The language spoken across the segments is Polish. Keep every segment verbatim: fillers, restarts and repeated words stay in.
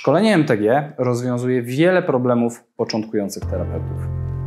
Szkolenie M T G rozwiązuje wiele problemów początkujących terapeutów.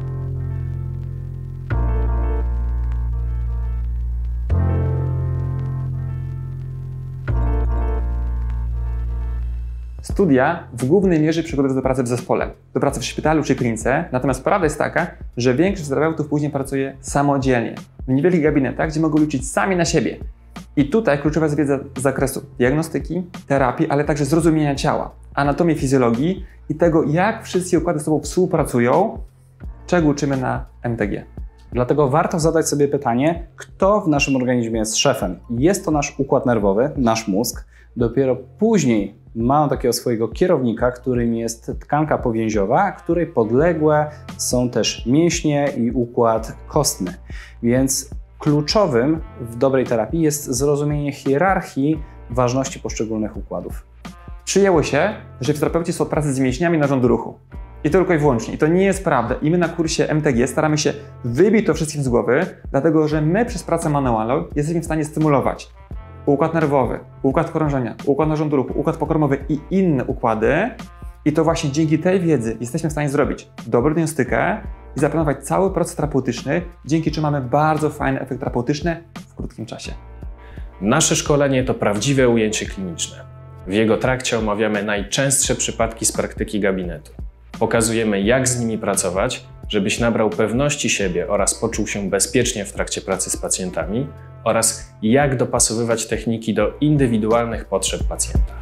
Studia w głównej mierze przygotowują do pracy w zespole, do pracy w szpitalu czy klinice, natomiast prawda jest taka, że większość terapeutów później pracuje samodzielnie, w niewielkich gabinetach, gdzie mogą liczyć sami na siebie. I tutaj kluczowa jest wiedza z zakresu diagnostyki, terapii, ale także zrozumienia ciała, anatomii, fizjologii i tego, jak wszystkie układy z sobą współpracują, czego uczymy na M T G. Dlatego warto zadać sobie pytanie, kto w naszym organizmie jest szefem. Jest to nasz układ nerwowy, nasz mózg. Dopiero później mamy takiego swojego kierownika, którym jest tkanka powięziowa, której podległe są też mięśnie i układ kostny. Więc kluczowym w dobrej terapii jest zrozumienie hierarchii ważności poszczególnych układów. Przyjęło się, że fizjoterapeuci są od pracy z mięśniami narządu ruchu. I to tylko i wyłącznie. I to nie jest prawda. I my na kursie M T G staramy się wybić to wszystkim z głowy, dlatego że my przez pracę manualną jesteśmy w stanie stymulować układ nerwowy, układ krążenia, układ narządu ruchu, układ pokarmowy i inne układy. I to właśnie dzięki tej wiedzy jesteśmy w stanie zrobić dobrą diagnostykę i zaplanować cały proces terapeutyczny, dzięki czemu mamy bardzo fajny efekt terapeutyczny w krótkim czasie. Nasze szkolenie to prawdziwe ujęcie kliniczne. W jego trakcie omawiamy najczęstsze przypadki z praktyki gabinetu. Pokazujemy, jak z nimi pracować, żebyś nabrał pewności siebie oraz poczuł się bezpiecznie w trakcie pracy z pacjentami oraz jak dopasowywać techniki do indywidualnych potrzeb pacjenta.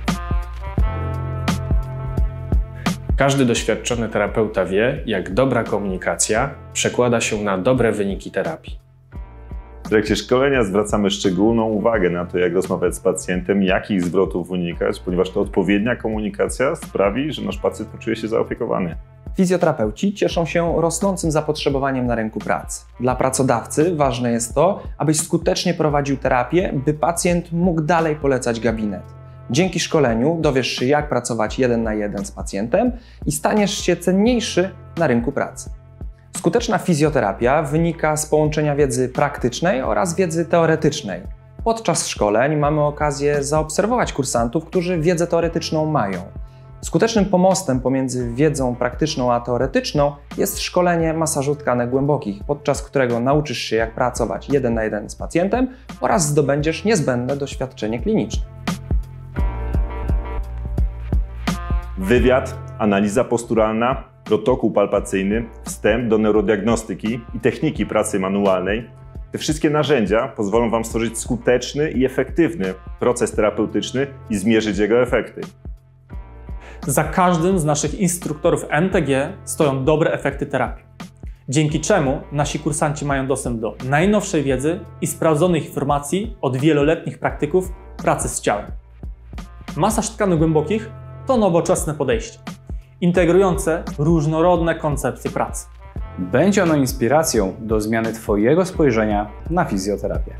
Każdy doświadczony terapeuta wie, jak dobra komunikacja przekłada się na dobre wyniki terapii. W trakcie szkolenia zwracamy szczególną uwagę na to, jak rozmawiać z pacjentem, jakich zwrotów unikać, ponieważ to odpowiednia komunikacja sprawi, że nasz pacjent poczuje się zaopiekowany. Fizjoterapeuci cieszą się rosnącym zapotrzebowaniem na rynku pracy. Dla pracodawcy ważne jest to, abyś skutecznie prowadził terapię, by pacjent mógł dalej polecać gabinet. Dzięki szkoleniu dowiesz się, jak pracować jeden na jeden z pacjentem i staniesz się cenniejszy na rynku pracy. Skuteczna fizjoterapia wynika z połączenia wiedzy praktycznej oraz wiedzy teoretycznej. Podczas szkoleń mamy okazję zaobserwować kursantów, którzy wiedzę teoretyczną mają. Skutecznym pomostem pomiędzy wiedzą praktyczną a teoretyczną jest szkolenie masażu tkanek głębokich, podczas którego nauczysz się, jak pracować jeden na jeden z pacjentem oraz zdobędziesz niezbędne doświadczenie kliniczne. Wywiad, analiza posturalna, protokół palpacyjny, wstęp do neurodiagnostyki i techniki pracy manualnej. Te wszystkie narzędzia pozwolą Wam stworzyć skuteczny i efektywny proces terapeutyczny i zmierzyć jego efekty. Za każdym z naszych instruktorów M T G stoją dobre efekty terapii, dzięki czemu nasi kursanci mają dostęp do najnowszej wiedzy i sprawdzonych informacji od wieloletnich praktyków pracy z ciałem. Masaż tkanek głębokich to nowoczesne podejście, integrujące różnorodne koncepcje pracy. Będzie ono inspiracją do zmiany Twojego spojrzenia na fizjoterapię.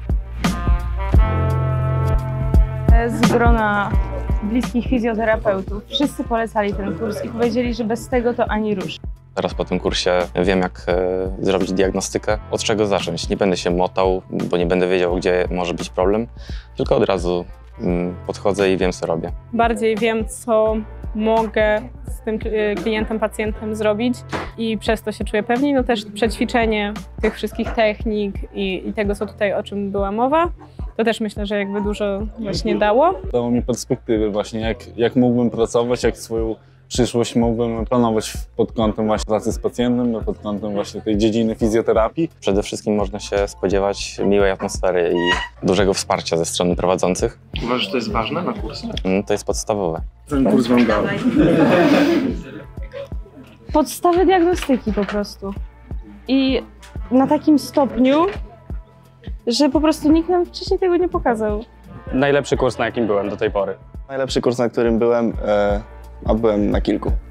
Z grona bliskich fizjoterapeutów wszyscy polecali ten kurs i powiedzieli, że bez tego to ani rusz. Teraz po tym kursie wiem, jak e, zrobić diagnostykę, od czego zacząć. Nie będę się motał, bo nie będę wiedział, gdzie może być problem, tylko od razu mm, podchodzę i wiem, co robię. Bardziej wiem, co mogę z tym klientem, pacjentem zrobić i przez to się czuję pewniej. No też przećwiczenie tych wszystkich technik i, i tego, co tutaj, o czym była mowa, to też myślę, że jakby dużo właśnie dało. Dało mi perspektywy właśnie, jak, jak mógłbym pracować, jak swoją przyszłość mógłbym planować pod kątem właśnie pracy z pacjentem, pod kątem właśnie tej dziedziny fizjoterapii. Przede wszystkim można się spodziewać miłej atmosfery i dużego wsparcia ze strony prowadzących. Uważasz, że to jest ważne na kursie? To jest podstawowe. Ten kurs wam dał. Podstawy diagnostyki po prostu. I na takim stopniu, że po prostu nikt nam wcześniej tego nie pokazał. Najlepszy kurs, na jakim byłem do tej pory. Najlepszy kurs, na którym byłem, e, a byłem na kilku.